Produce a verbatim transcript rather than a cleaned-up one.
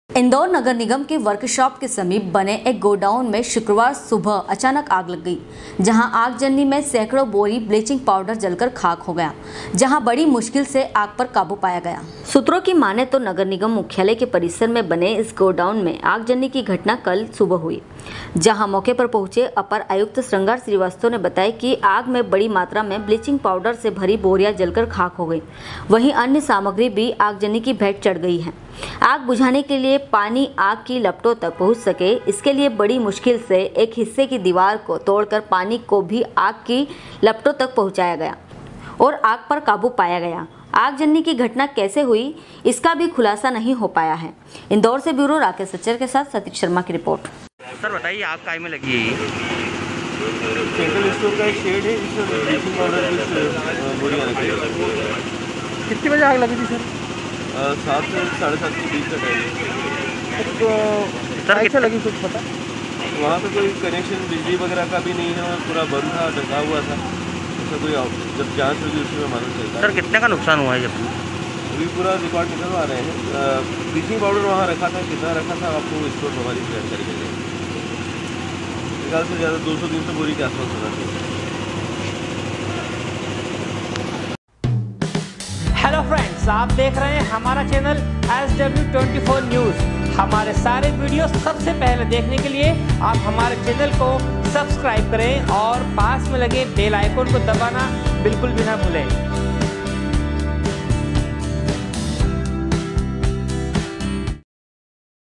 इंदौर नगर निगम के वर्कशॉप के समीप बने एक गोडाउन में शुक्रवार सुबह अचानक आग लग गई, जहां आगजनी में सैकड़ों बोरी ब्लीचिंग पाउडर जलकर खाक हो गया, जहां बड़ी मुश्किल से आग पर काबू पाया गया। सूत्रों की माने तो नगर निगम मुख्यालय के परिसर में बने इस गोडाउन में आगजनी की घटना कल सुबह हुई, जहां मौके पर पहुंचे अपर आयुक्त श्रृंगार श्रीवास्तव ने बताया कि आग में बड़ी मात्रा में ब्लीचिंग पाउडर से भरी बोरियां जलकर खाक हो गई। वहीं अन्य सामग्री भी आगजनी की भेंट चढ़ गई है। आग बुझाने के लिए पानी आग की लपटों तक पहुंच सके, इसके लिए बड़ी मुश्किल से एक हिस्से की दीवार को तोड़कर पानी को भी आग की लपटों तक पहुंचाया गया और आग पर काबू पाया गया। आगजनी की घटना कैसे हुई, इसका भी खुलासा नहीं हो पाया है। इंदौर से ब्यूरो राकेश सच्चर के साथ सतीश शर्मा की रिपोर्ट। सर बताइए, आग काय में लगी है? सेंट्रल स्टोर का एक शेड है जिसमें ब्लीचिंग पाउडर की बोरियां रखी है। कितनी बजे आग लगी थी सर? सात से साढ़े सात के बीच का टाइम। तो कैसे लगी कुछ पता? वहाँ पे कोई कनेक्शन बिजली वगैरह का भी नहीं है और पूरा बंद था, ढका हुआ था। ऐसा कोई जब जांच होगी उसमें मालूम चलता। सर कितने का नुकसान हुआ है? जब अभी पूरा रिकॉर्ड निकलवा रहे हैं। ब्लीचिंग पाउडर वहाँ रखा था, कितना रखा था आपको स्टोर हमारी जानकारी मिल जाएगी। ज़्यादा से ज़्यादा दो सौ तीन सौ बोरी के आसपास होना चाहिए। हेलो फ्रेंड्स, आप देख रहे हैं हमारा channel S W twenty four news. हमारे सारे वीडियो सबसे पहले देखने के लिए आप हमारे चैनल को सब्सक्राइब करें और पास में लगे बेल आइकन को दबाना बिल्कुल भी ना भूलें।